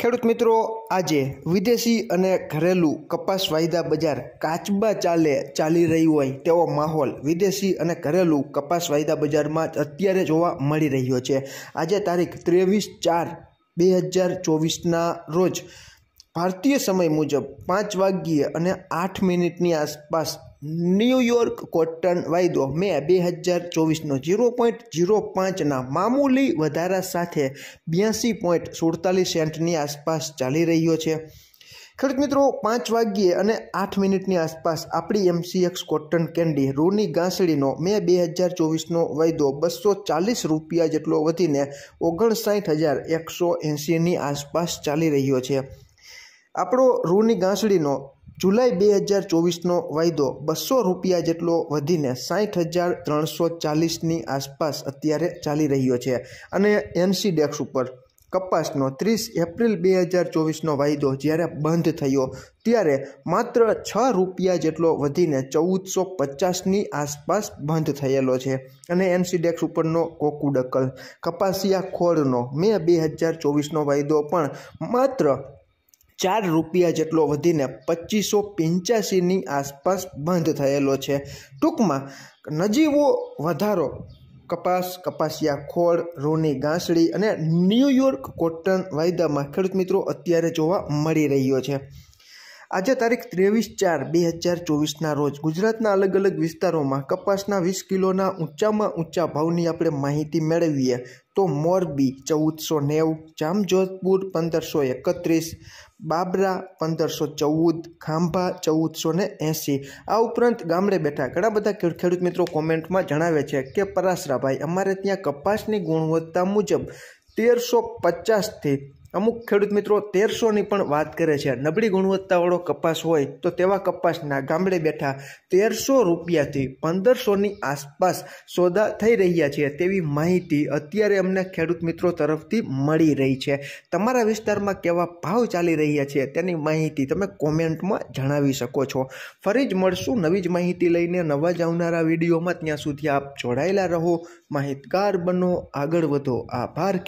ખેડૂત મિત્રો, આજે વિદેશી અને ઘરેલું કપાસ વાયદા બજાર કાચબા ચાલી રહ્યું હોય તેવો માહોલ વિદેશી અને ઘરેલું કપાસ વાયદા બજારમાં અત્યારે જોવા મળી રહ્યો છે। આજે તારીખ 23/4/2024ના રોજ ભારતીય સમય મુજબ 5:08ની આસપાસ ન્યૂયોર્ક કોટન વાયદો મે 2024નો 0.05ના મામૂલી વધારા સાથે 82.47 સેન્ટની આસપાસ ચાલી રહ્યો છે। ખેડૂત મિત્રો, 5:08ની આસપાસ આપણી MCX કોટન કેન્ડી રૂની ગાંસડીનો મે 2024નો વાયદો 240 રૂપિયા જેટલો વધીને 59,180ની આસપાસ ચાલી રહ્યો છે। આપણો રૂની ગાંસડીનો જુલાઈ 2024નો વાયદો 200 રૂપિયા જેટલો વધીને 60,340ની આસપાસ અત્યારે ચાલી રહ્યો છે। અને NCDEX ઉપર કપાસનો 30 એપ્રિલ 2024નો વાયદો જ્યારે બંધ થયો ત્યારે માત્ર 6 રૂપિયા જેટલો વધીને 1450ની આસપાસ બંધ થયેલો છે। અને NCDEX ઉપરનો કોકુડકલ કપાસિયા ખોળનો મે 2024નો વાયદો પણ માત્ર 4 રૂપિયા જેટલો વધીને 2585ની આસપાસ બંધ થયેલો છે। ટૂંકમાં નજીવો વધારો કપાસિયા ખોળ, રૂની ગાંસડી અને ન્યૂયોર્ક કોટન વાયદામાં ખેડૂત મિત્રો અત્યારે જોવા મળી રહ્યો છે। આજે તારીખ 23/4/2024ના રોજ ગુજરાતના અલગ અલગ વિસ્તારોમાં કપાસના 20 કિલોના ઊંચામાં ઊંચા ભાવની આપણે માહિતી મેળવીએ તો મોરબી 1490, જામજોધપુર 1531, બાબરા 1514, ખાંભા 1480। આ ઉપરાંત ગામડે બેઠા ઘણા બધા ખેડૂત મિત્રો કોમેન્ટમાં જણાવે છે કે પરાસરાભાઈ, અમારે ત્યાં કપાસની ગુણવત્તા મુજબ 1350થી અમુક ખેડૂત મિત્રો 1300ની પણ વાત કરે છે। નબળી ગુણવત્તાવાળો કપાસ હોય તો તેવા કપાસના ગામડે બેઠા 1300 રૂપિયાથી 1500ની આસપાસ સોદા થઈ રહ્યા છે તેવી માહિતી અત્યારે અમને ખેડૂત મિત્રો તરફથી મળી રહી છે। તમારા વિસ્તારમાં કેવા ભાવ ચાલી રહ્યા છે તેની માહિતી તમે કોમેન્ટમાં જણાવી શકો છો। ફરી જ મળશું નવી જ માહિતી લઈને નવા જ આવનારા વિડીયોમાં। ત્યાં સુધી આપ જોડાયેલા રહો, માહિતગાર બનો, આગળ વધો। આભાર।